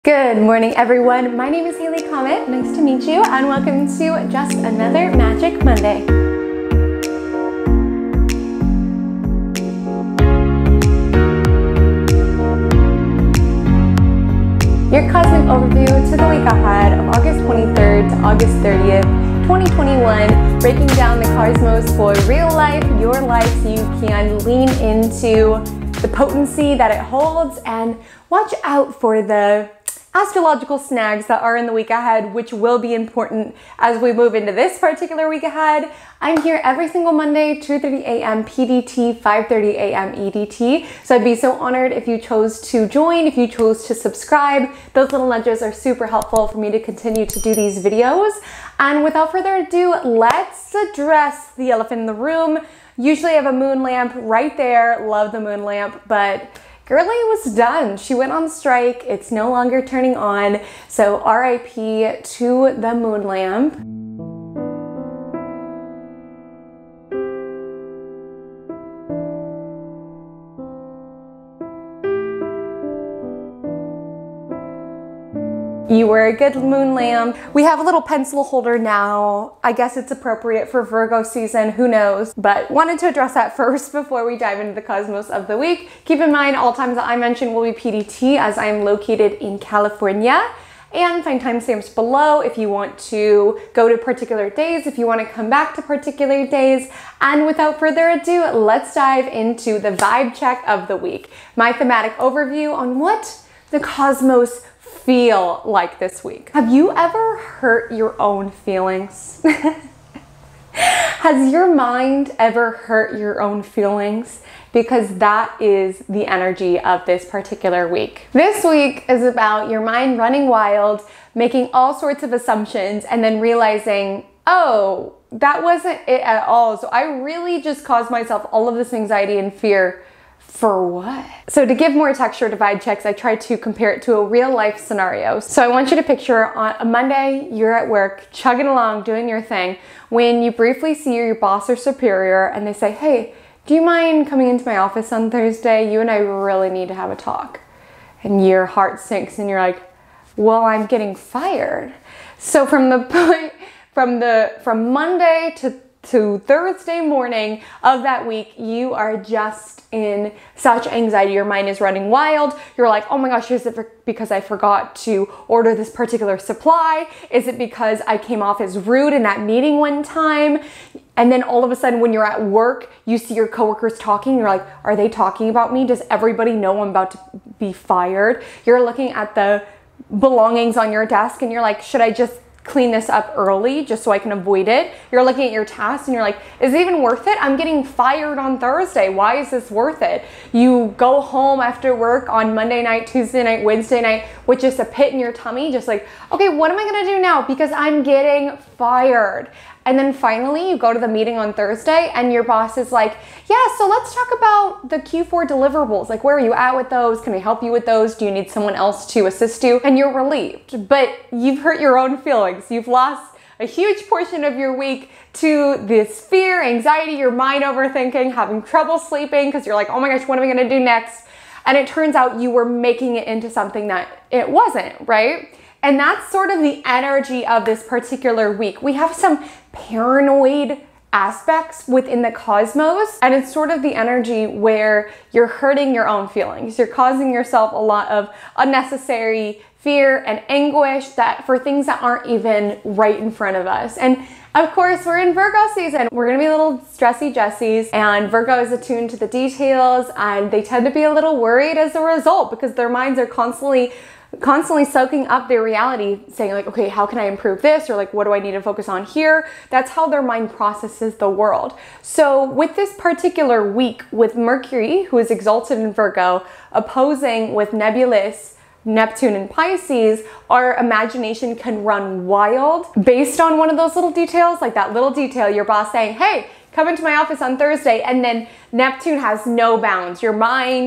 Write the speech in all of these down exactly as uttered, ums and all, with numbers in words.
Good morning, everyone. My name is Haley Comet. Nice to meet you, and welcome to just another Magic Monday. Your cosmic overview to the week ahead of August twenty-third to August thirtieth, twenty twenty-one, breaking down the cosmos for real life, your life, so you can lean into the potency that it holds and watch out for the astrological snags that are in the week ahead, which will be important as we move into this particular week ahead. I'm here every single Monday, two thirty a m P D T, five thirty a m E D T. So I'd be so honored if you chose to join, if you chose to subscribe. Those little nudges are super helpful for me to continue to do these videos. And without further ado, let's address the elephant in the room. Usually I have a moon lamp right there. Love the moon lamp, but Girlie was done. She went on strike. It's no longer turning on. So R I P to the moon lamp. You were a good moon lamp. We have a little pencil holder now. I guess it's appropriate for Virgo season, who knows? But wanted to address that first before we dive into the cosmos of the week. Keep in mind, all times that I mentioned will be P D T as I am located in California. And find timestamps below if you want to go to particular days, if you want to come back to particular days. And without further ado, let's dive into the vibe check of the week. My thematic overview on what the cosmos feel like this week. Have you ever hurt your own feelings? Has your mind ever hurt your own feelings? Because that is the energy of this particular week. This week is about your mind running wild, making all sorts of assumptions, and then realizing, oh, that wasn't it at all. So I really just caused myself all of this anxiety and fear. For what? So to give more texture to vibe checks, I tried to compare it to a real life scenario. So I want you to picture on a Monday, you're at work, chugging along, doing your thing, when you briefly see your boss or superior and they say, hey, do you mind coming into my office on Thursday? You and I really need to have a talk. And your heart sinks and you're like, well, I'm getting fired. So from the point, from the, from Monday to to Thursday morning of that week, you are just in such anxiety. Your mind is running wild. You're like, oh my gosh, is it because I forgot to order this particular supply? Is it because I came off as rude in that meeting one time? And then all of a sudden when you're at work, you see your coworkers talking. You're like, are they talking about me? Does everybody know I'm about to be fired? You're looking at the belongings on your desk and you're like, should I just clean this up early just so I can avoid it? You're looking at your tasks and you're like, is it even worth it? I'm getting fired on Thursday. Why is this worth it? You go home after work on Monday night, Tuesday night, Wednesday night with just a pit in your tummy, just like, okay, what am I gonna do now? Because I'm getting fired. And then finally you go to the meeting on Thursday and your boss is like, yeah, so let's talk about the Q four deliverables. Like, where are you at with those? Can we help you with those? Do you need someone else to assist you? And you're relieved, but you've hurt your own feelings. You've lost a huge portion of your week to this fear, anxiety, your mind overthinking, having trouble sleeping because you're like, oh my gosh, what am I gonna do next? And it turns out you were making it into something that it wasn't, right? And that's sort of the energy of this particular week. We have some paranoid aspects within the cosmos, and it's sort of the energy where you're hurting your own feelings. You're causing yourself a lot of unnecessary fear and anguish that for things that aren't even right in front of us. And of course, we're in Virgo season. We're gonna be little stressy Jessies, and Virgo is attuned to the details, and they tend to be a little worried as a result because their minds are constantly constantly soaking up their reality, saying like, okay, how can I improve this? Or like, what do I need to focus on here? That's how their mind processes the world. So with this particular week, with Mercury, who is exalted in Virgo, opposing with nebulous Neptune and Pisces, our imagination can run wild based on one of those little details, like that little detail, your boss saying, hey, come into my office on Thursday, and then Neptune has no bounds. Your mind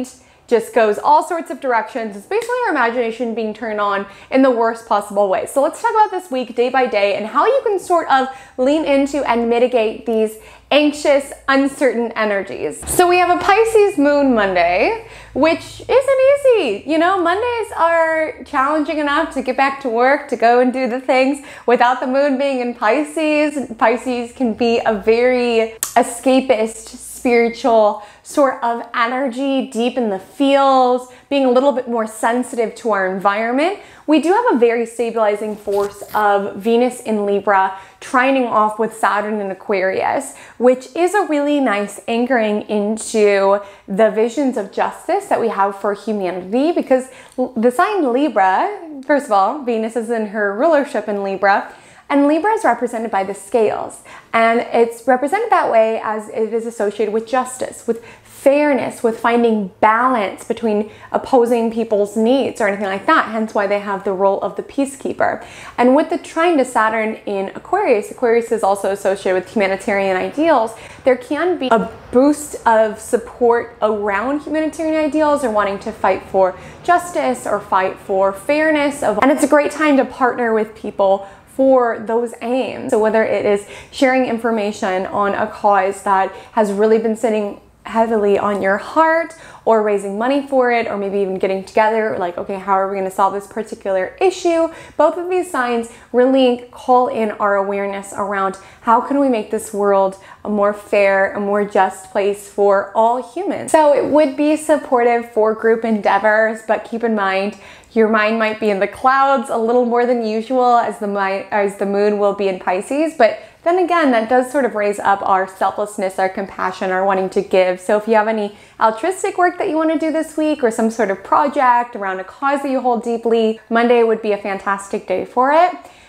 just goes all sorts of directions. It's basically our imagination being turned on in the worst possible way. So let's talk about this week day by day and how you can sort of lean into and mitigate these anxious, uncertain energies. So we have a Pisces moon Monday, which isn't easy. You know, Mondays are challenging enough to get back to work, to go and do the things without the moon being in Pisces. Pisces can be a very escapist, spiritual sort of energy, deep in the feels, being a little bit more sensitive to our environment. We do have a very stabilizing force of Venus in Libra trining off with Saturn in Aquarius, which is a really nice anchoring into the visions of justice that we have for humanity, because the sign Libra, first of all, Venus is in her rulership in Libra, and Libra is represented by the scales, and it's represented that way as it is associated with justice, with fairness, with finding balance between opposing people's needs or anything like that, hence why they have the role of the peacekeeper. And with the trine to Saturn in Aquarius, Aquarius is also associated with humanitarian ideals, there can be a boost of support around humanitarian ideals or wanting to fight for justice or fight for fairness. Of, and it's a great time to partner with people for those aims. So whether it is sharing information on a cause that has really been sitting heavily on your heart, or raising money for it, or maybe even getting together, like, okay, how are we going to solve this particular issue? Both of these signs really call in our awareness around how can we make this world a more fair, a more just place for all humans. So it would be supportive for group endeavors, but keep in mind, your mind might be in the clouds a little more than usual, as the mind, as the moon will be in Pisces, but then again, that does sort of raise up our selflessness, our compassion, our wanting to give. So if you have any altruistic work that you want to do this week, or some sort of project around a cause that you hold deeply, Monday would be a fantastic day for it.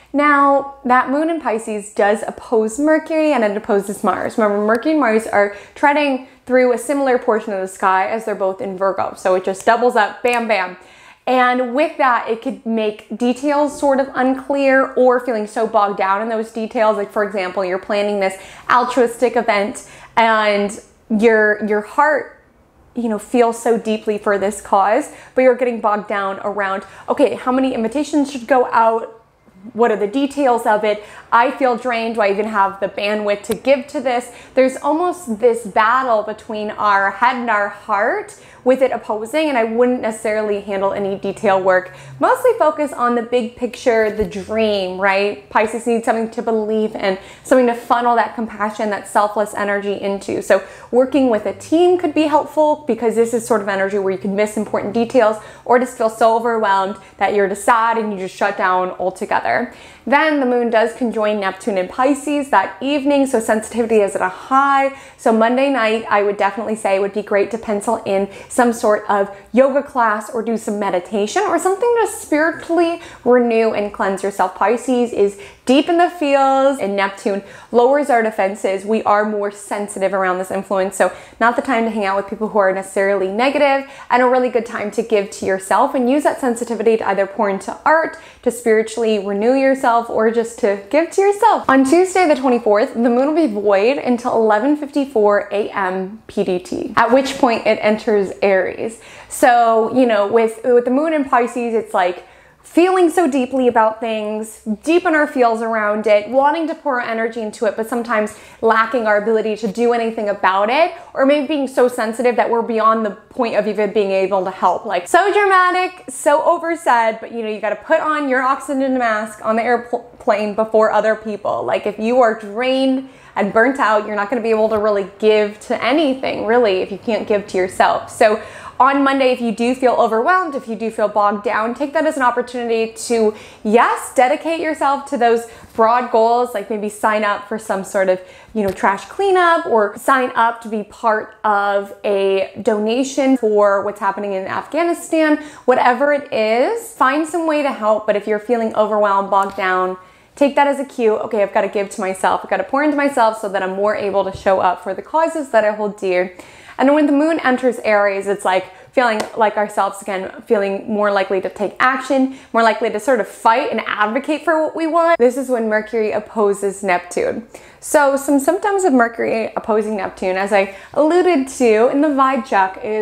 Now, that moon in Pisces does oppose Mercury, and it opposes Mars. Remember, Mercury and Mars are treading through a similar portion of the sky as they're both in Virgo. So it just doubles up, bam, bam. And with that, it could make details sort of unclear or feeling so bogged down in those details. Like, for example, you're planning this altruistic event and your, your heart, you know, feels so deeply for this cause, but you're getting bogged down around, okay, how many invitations should go out? What are the details of it? I feel drained. Do I even have the bandwidth to give to this? There's almost this battle between our head and our heart with it opposing, and I wouldn't necessarily handle any detail work. Mostly focus on the big picture, the dream, right? Pisces needs something to believe in, something to funnel that compassion, that selfless energy into. So working with a team could be helpful, because this is sort of energy where you can miss important details or just feel so overwhelmed that you're just sad and you just shut down altogether. Then the moon does conjoin Neptune in Pisces that evening, so sensitivity is at a high. So Monday night, I would definitely say it would be great to pencil in some sort of yoga class or do some meditation or something to spiritually renew and cleanse yourself. Pisces is deep in the feels, and Neptune lowers our defenses. We are more sensitive around this influence, so not the time to hang out with people who are necessarily negative, and a really good time to give to yourself and use that sensitivity to either pour into art, to spiritually renew yourself, or just to give to yourself. On Tuesday the twenty-fourth, the moon will be void until eleven fifty-four a m P D T, at which point it enters Aries. So, you know, with, with the moon in Pisces, it's like feeling so deeply about things, deep in our feels around it, wanting to pour our energy into it, but sometimes lacking our ability to do anything about it, or maybe being so sensitive that we're beyond the point of even being able to help. Like, so dramatic, so oversaid, but you know, you gotta put on your oxygen mask on the airplane before other people. Like, if you are drained and burnt out, you're not gonna be able to really give to anything, really, if you can't give to yourself. So on Monday, if you do feel overwhelmed, if you do feel bogged down, take that as an opportunity to, yes, dedicate yourself to those broad goals, like maybe sign up for some sort of, you know, trash cleanup, or sign up to be part of a donation for what's happening in Afghanistan. Whatever it is, find some way to help. But if you're feeling overwhelmed, bogged down, take that as a cue. Okay, I've got to give to myself. I've got to pour into myself so that I'm more able to show up for the causes that I hold dear. And when the moon enters Aries, it's like feeling like ourselves again, feeling more likely to take action, more likely to sort of fight and advocate for what we want. This is when Mercury opposes Neptune. So some symptoms of Mercury opposing Neptune, as I alluded to in the vibe check, is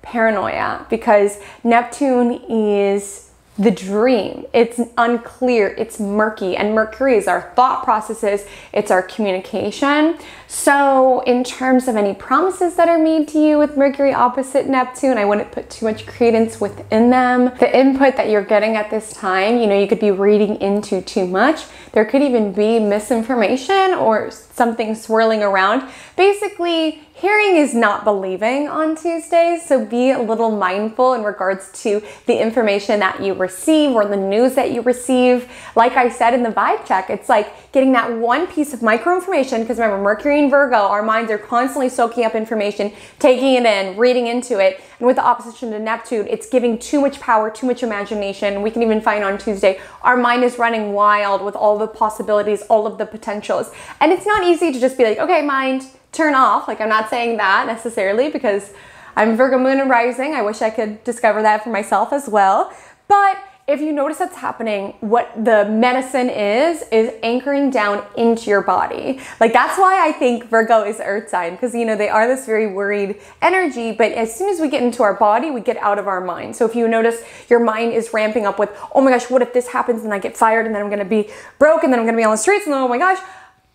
paranoia, because Neptune is the dream. It's unclear, it's murky, and Mercury is our thought processes, it's our communication. So in terms of any promises that are made to you with Mercury opposite Neptune, I wouldn't put too much credence within them. The input that you're getting at this time, you know, you could be reading into too much. There could even be misinformation or something swirling around. Basically, hearing is not believing on Tuesdays, so be a little mindful in regards to the information that you receive or the news that you receive. Like I said in the vibe check, it's like getting that one piece of micro information, because remember, Mercury and Virgo, our minds are constantly soaking up information, taking it in, reading into it. And with the opposition to Neptune, it's giving too much power, too much imagination. We can even find on Tuesday, our mind is running wild with all the possibilities, all of the potentials. And it's not easy to just be like, okay, mind, turn off. Like, I'm not saying that necessarily, because I'm Virgo moon and rising. I wish I could discover that for myself as well. But if you notice that's happening, what the medicine is, is anchoring down into your body. Like, that's why I think Virgo is earth sign, because, you know, they are this very worried energy, but as soon as we get into our body, we get out of our mind. So if you notice your mind is ramping up with, oh my gosh, what if this happens and I get fired and then I'm going to be broke and then I'm going to be on the streets and then, oh my gosh,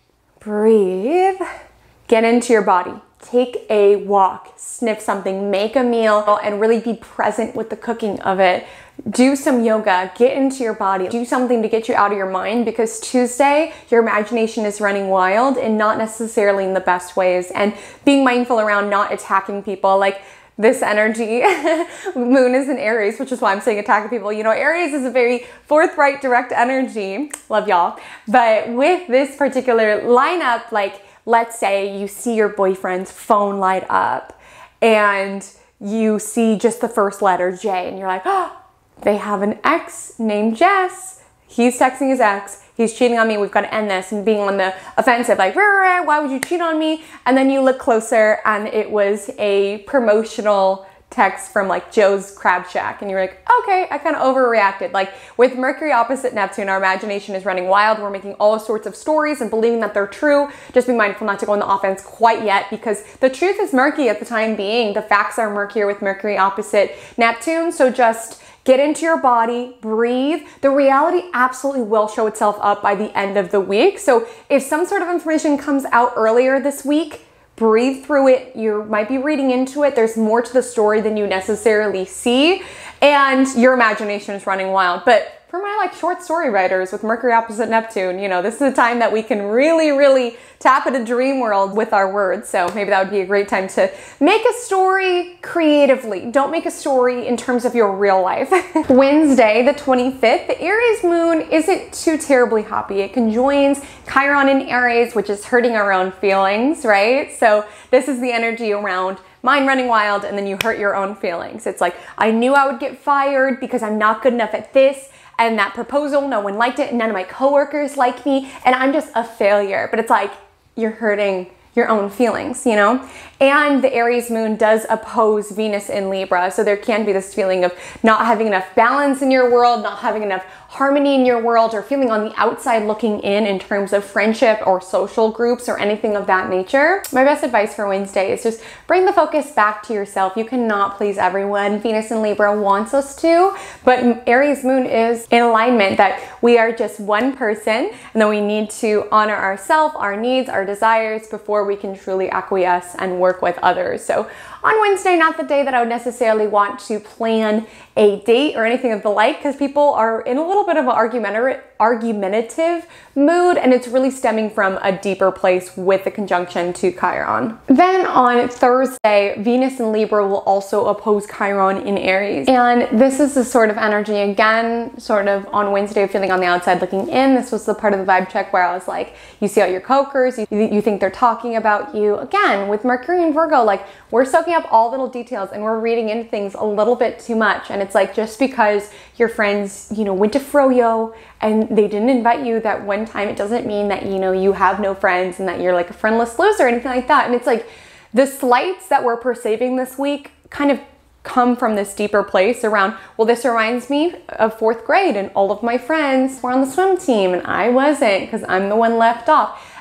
breathe. Get into your body, take a walk, sniff something, make a meal, and really be present with the cooking of it. Do some yoga, get into your body, do something to get you out of your mind, because Tuesday, your imagination is running wild and not necessarily in the best ways. And being mindful around not attacking people. Like, this energy, moon is in Aries, which is why I'm saying attacking people. You know, Aries is a very forthright, direct energy. Love y'all. But with this particular lineup, like, let's say you see your boyfriend's phone light up and you see just the first letter J and you're like, oh, they have an ex named Jess. He's texting his ex. He's cheating on me. We've got to end this, and being on the offensive, like, why would you cheat on me? And then you look closer and it was a promotional text from like Joe's Crab Shack, and you're like, okay, I kind of overreacted. Like, with Mercury opposite Neptune, our imagination is running wild. We're making all sorts of stories and believing that they're true. Just be mindful not to go on the offense quite yet, because the truth is murky at the time being. The facts are murkier with Mercury opposite Neptune. So just get into your body, breathe. The reality absolutely will show itself up by the end of the week. So if some sort of information comes out earlier this week, breathe through it. You might be reading into it. There's more to the story than you necessarily see, and your imagination is running wild. But for my like short story writers with Mercury opposite Neptune, you know, this is a time that we can really, really tap into dream world with our words. So maybe that would be a great time to make a story creatively. Don't make a story in terms of your real life. Wednesday, the twenty-fifth, the Aries moon isn't too terribly happy. It conjoins Chiron in Aries, which is hurting our own feelings, right? So this is the energy around mind running wild, and then you hurt your own feelings. It's like, I knew I would get fired because I'm not good enough at this, and that proposal, no one liked it, and none of my coworkers like me, and I'm just a failure. But it's like, you're hurting your own feelings, you know? And the Aries moon does oppose Venus in Libra, so there can be this feeling of not having enough balance in your world, not having enough harmony in your world, or feeling on the outside looking in in terms of friendship or social groups or anything of that nature. My best advice for Wednesday is just bring the focus back to yourself. You cannot please everyone. Venus in Libra wants us to, but Aries moon is in alignment that we are just one person, and that we need to honor ourselves, our needs, our desires before we can truly acquiesce and work with others. So on Wednesday, not the day that I would necessarily want to plan a date or anything of the like, because people are in a little bit of an argumentative, argumentative mood, and it's really stemming from a deeper place with the conjunction to Chiron. Then on Thursday, Venus in Libra will also oppose Chiron in Aries. And this is the sort of energy, again, sort of on Wednesday, feeling on the outside looking in. This was the part of the vibe check where I was like, you see all your coworkers, you, you think they're talking about you. Again, with Mercury and Virgo, like, we're soaking up all little details and we're reading into things a little bit too much. And it's like, just because your friends, you know, went to Froyo and they didn't invite you that one time, it doesn't mean that, you know, you have no friends and that you're like a friendless loser or anything like that. And it's like, the slights that we're perceiving this week kind of come from this deeper place around, well, this reminds me of fourth grade and all of my friends were on the swim team and I wasn't because I'm the one left off.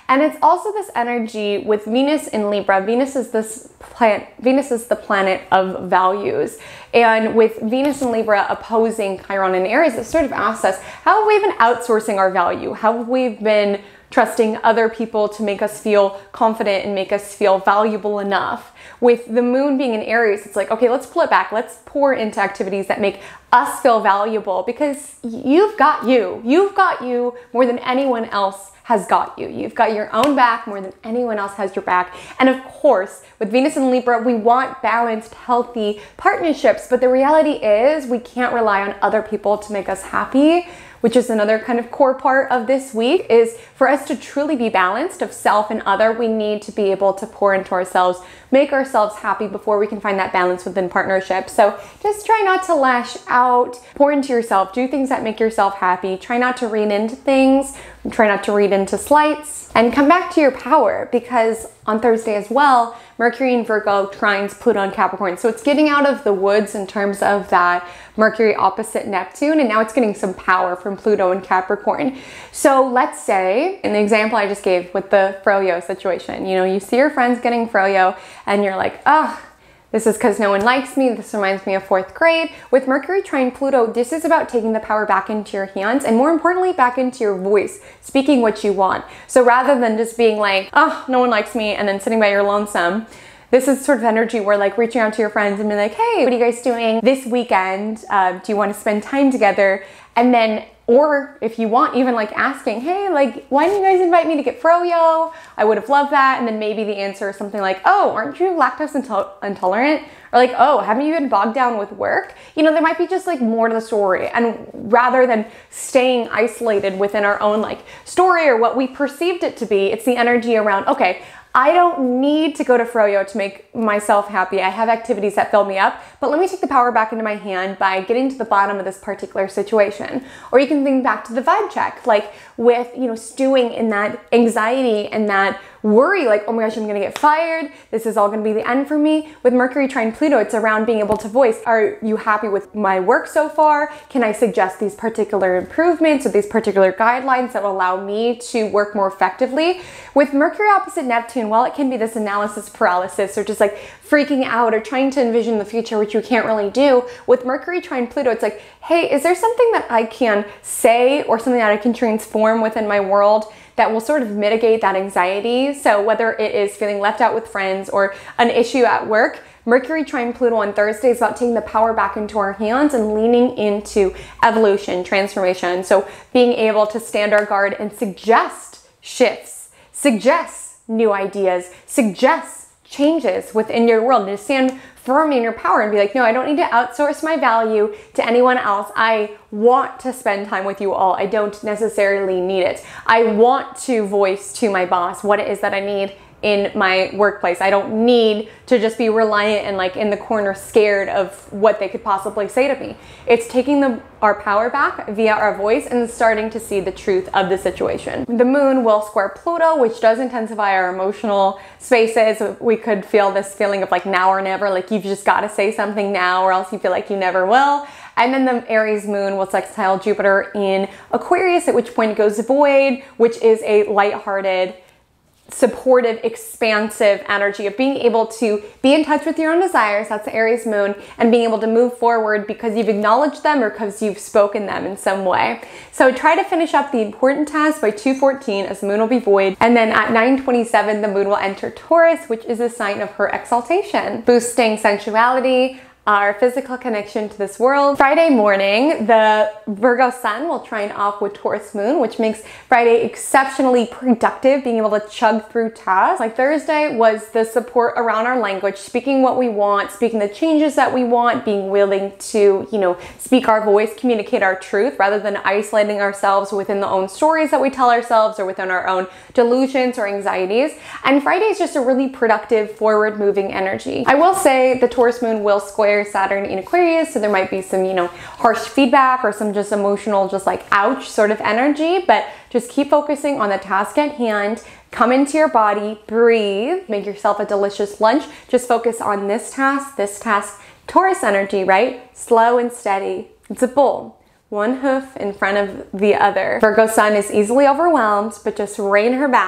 And it's also this energy with Venus in Libra. Venus is this planet, Venus is the planet of values. And with Venus in Libra opposing Chiron in Aries, it sort of asks us, how have we been outsourcing our value? How have we been trusting other people to make us feel confident and make us feel valuable enough? With the moon being in Aries, it's like, okay, let's pull it back. Let's pour into activities that make us feel valuable, because you've got you. You've got you more than anyone else has got you. You've got your own back more than anyone else has your back. And of course, with Venus in Libra, we want balanced, healthy partnerships, but the reality is we can't rely on other people to make us happy, which is another kind of core part of this week. Is for us to truly be balanced of self and other, we need to be able to pour into ourselves, make ourselves happy before we can find that balance within partnership. So just try not to lash out, pour into yourself, do things that make yourself happy, try not to read into things, try not to read into slights, and come back to your power, because on Thursday as well, Mercury in Virgo trines Pluto in Capricorn. So it's getting out of the woods in terms of that Mercury opposite Neptune, and now it's getting some power from Pluto in Capricorn. So let's say, in the example I just gave with the froyo situation, you know, you see your friends getting froyo and you're like, oh, this is because no one likes me. This reminds me of fourth grade. With Mercury trine Pluto, this is about taking the power back into your hands, and more importantly, back into your voice, speaking what you want. So rather than just being like, oh, no one likes me, and then sitting by your lonesome, this is sort of energy where like reaching out to your friends and being like, hey, what are you guys doing this weekend? Uh, do you want to spend time together? And then, or if you want, even like asking, hey, like, why didn't you guys invite me to get froyo? I would have loved that. And then maybe the answer is something like, oh, aren't you lactose into- intolerant? Or like, oh, haven't you been bogged down with work? You know, there might be just like more to the story. And rather than staying isolated within our own like story or what we perceived it to be, it's the energy around, okay, I don't need to go to froyo to make myself happy. I have activities that fill me up, but let me take the power back into my hand by getting to the bottom of this particular situation. Or you can think back to the vibe check, like with, you know, stewing in that anxiety and that worry, like, oh my gosh, I'm gonna get fired. This is all gonna be the end for me. With Mercury trine Pluto, it's around being able to voice, are you happy with my work so far? Can I suggest these particular improvements or these particular guidelines that will allow me to work more effectively? With Mercury opposite Neptune, while it can be this analysis paralysis or just like freaking out or trying to envision the future, which you can't really do, with Mercury trine Pluto, it's like, hey, is there something that I can say or something that I can transform within my world that will sort of mitigate that anxiety? So whether it is feeling left out with friends or an issue at work, Mercury trine Pluto on Thursday is about taking the power back into our hands and leaning into evolution, transformation. So being able to stand our guard and suggest shifts, suggest new ideas, suggest changes within your world, and to stand firm in your power and be like, no, I don't need to outsource my value to anyone else. I want to spend time with you all. I don't necessarily need it. I want to voice to my boss what it is that I need in my workplace. I don't need to just be reliant and like in the corner scared of what they could possibly say to me. It's taking the, our power back via our voice and starting to see the truth of the situation. The moon will square Pluto, which does intensify our emotional spaces. We could feel this feeling of like now or never, like you've just got to say something now or else you feel like you never will. And then the Aries moon will sextile Jupiter in Aquarius, at which point it goes void, which is a lighthearted, supportive, expansive energy of being able to be in touch with your own desires. That's the Aries moon, and being able to move forward because you've acknowledged them or because you've spoken them in some way. So try to finish up the important tasks by two fourteen as the moon will be void. And then at nine twenty-seven, the moon will enter Taurus, which is a sign of her exaltation, boosting sensuality, our physical connection to this world. Friday morning, the Virgo sun will trine off with Taurus moon, which makes Friday exceptionally productive, being able to chug through tasks. Like Thursday was the support around our language, speaking what we want, speaking the changes that we want, being willing to, you know, speak our voice, communicate our truth, rather than isolating ourselves within the own stories that we tell ourselves or within our own delusions or anxieties. And Friday is just a really productive, forward-moving energy. I will say the Taurus moon will square Saturn in Aquarius, so there might be some, you know, harsh feedback or some just emotional, just like ouch sort of energy, but just keep focusing on the task at hand. Come into your body, breathe, make yourself a delicious lunch. Just focus on this task, this task. Taurus energy, right? Slow and steady. It's a bull. One hoof in front of the other. Virgo sun is easily overwhelmed, but just rein her back.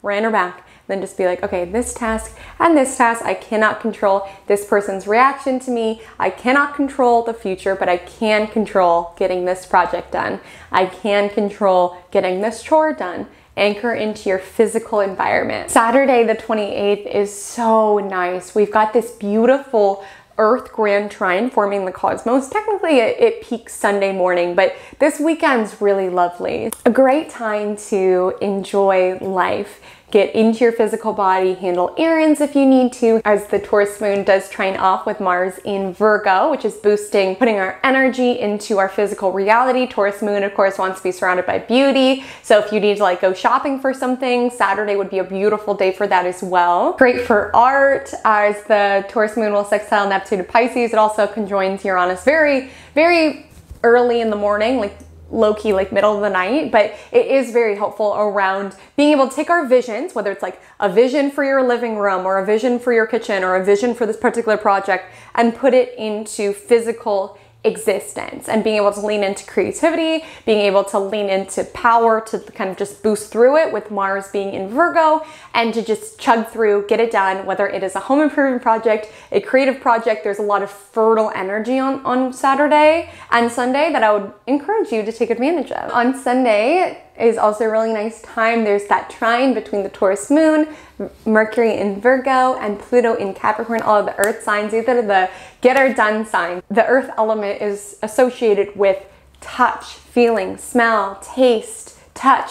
ran her back. Then just be like, okay, this task and this task, I cannot control this person's reaction to me. I cannot control the future, but I can control getting this project done. I can control getting this chore done. Anchor into your physical environment. Saturday the twenty-eighth is so nice. We've got this beautiful Earth Grand Trine forming the cosmos. Technically it, it peaks Sunday morning, but this weekend's really lovely. A great time to enjoy life. Get into your physical body, handle errands if you need to, as the Taurus moon does trine off with Mars in Virgo, which is boosting, putting our energy into our physical reality. Taurus moon, of course, wants to be surrounded by beauty. So if you need to like go shopping for something, Saturday would be a beautiful day for that as well. Great for art, as the Taurus moon will sextile Neptune to Pisces. It also conjoins Uranus very, very early in the morning, like low-key, like middle of the night, but it is very helpful around being able to take our visions, whether it's like a vision for your living room or a vision for your kitchen or a vision for this particular project, and put it into physical existence, and being able to lean into creativity, being able to lean into power to kind of just boost through it with Mars being in Virgo, and to just chug through, get it done, whether it is a home improvement project, a creative project. There's a lot of fertile energy on, on Saturday and Sunday that I would encourage you to take advantage of. On Sunday is also a really nice time. There's that trine between the Taurus moon, Mercury in Virgo, and Pluto in Capricorn, all of the earth signs. These are the get her done signs. The earth element is associated with touch, feeling, smell, taste, touch.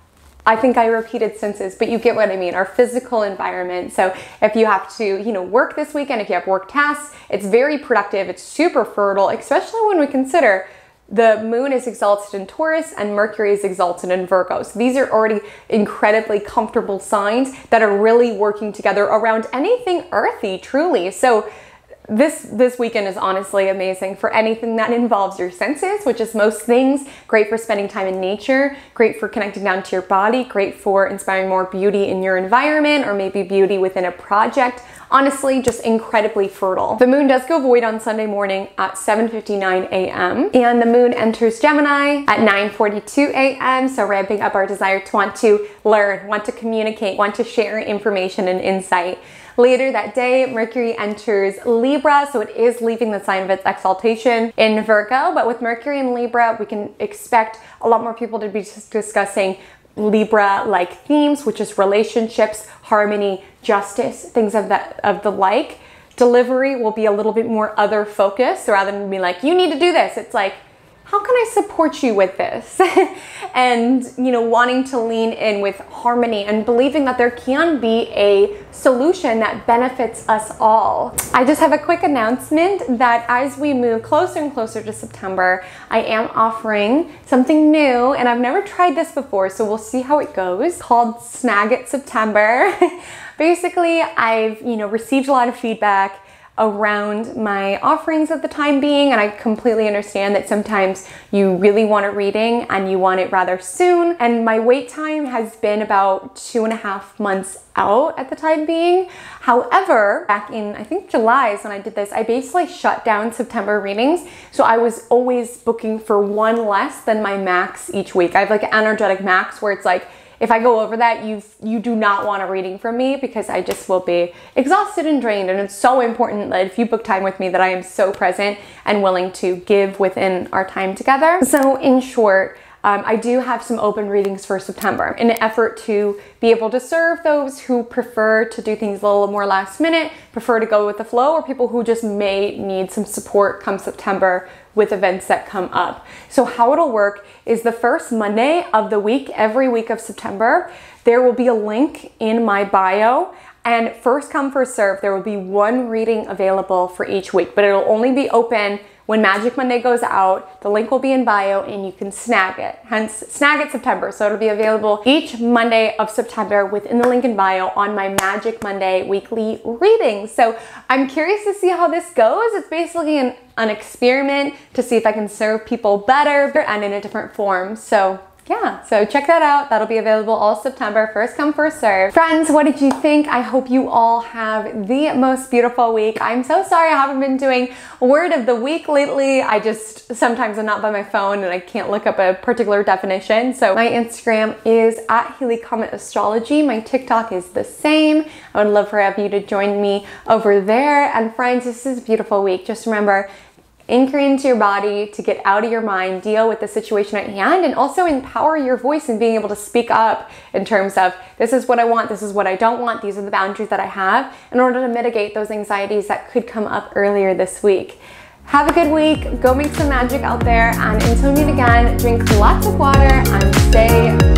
I think I repeated senses, but you get what I mean, our physical environment. So if you have to, you know, work this weekend, if you have work tasks, it's very productive, it's super fertile, especially when we consider the moon is exalted in Taurus and Mercury is exalted in Virgo. So these are already incredibly comfortable signs that are really working together around anything earthy, truly. So This this weekend is honestly amazing for anything that involves your senses, which is most things. Great for spending time in nature, great for connecting down to your body, great for inspiring more beauty in your environment or maybe beauty within a project. Honestly, just incredibly fertile. The moon does go void on Sunday morning at seven fifty-nine a m and the moon enters Gemini at nine forty-two a m So ramping up our desire to want to learn, want to communicate, want to share information and insight. Later that day, Mercury enters Libra, so it is leaving the sign of its exaltation in Virgo, but with Mercury in Libra, we can expect a lot more people to be discussing Libra-like themes, which is relationships, harmony, justice, things of that of the like. Delivery will be a little bit more other focused, so rather than being like, you need to do this, it's like, how can I support you with this? And, you know, wanting to lean in with harmony and believing that there can be a solution that benefits us all. I just have a quick announcement that as we move closer and closer to September, I am offering something new, and I've never tried this before, so we'll see how it goes, called Snag It September. Basically, I've, you know, received a lot of feedback around my offerings at the time being, and I completely understand that sometimes you really want a reading and you want it rather soon, and my wait time has been about two and a half months out at the time being. However, back in I think July is when I did this, I basically shut down September readings, so I was always booking for one less than my max each week. I have like an energetic max where it's like, if I go over that, you you do not want a reading from me, because I just will be exhausted and drained. And it's so important that if you book time with me, that I am so present and willing to give within our time together. So in short, um, I do have some open readings for September in an effort to be able to serve those who prefer to do things a little more last minute, prefer to go with the flow, or people who just may need some support come September with events that come up. So how it'll work is the first Monday of the week, every week of September, there will be a link in my bio, and first come, first serve. There will be one reading available for each week, but it'll only be open when Magic Monday goes out. The link will be in bio and you can snag it, hence Snag It September. So it'll be available each Monday of September within the link in bio on my Magic Monday weekly readings. So I'm curious to see how this goes. It's basically an, an experiment to see if I can serve people better and in a different form. So yeah, so check that out. That'll be available all September. First come, first serve. Friends, what did you think? I hope you all have the most beautiful week. I'm so sorry I haven't been doing word of the week lately. I just, sometimes I'm not by my phone and I can't look up a particular definition. So my Instagram is at Haley Comet Astrology. My TikTok is the same. I would love for you to join me over there. And friends, this is a beautiful week. Just remember, anchor into your body to get out of your mind, deal with the situation at hand, and also empower your voice and being able to speak up in terms of this is what I want, this is what I don't want, these are the boundaries that I have in order to mitigate those anxieties that could come up earlier this week. Have a good week, go make some magic out there, and until we meet again, drink lots of water and stay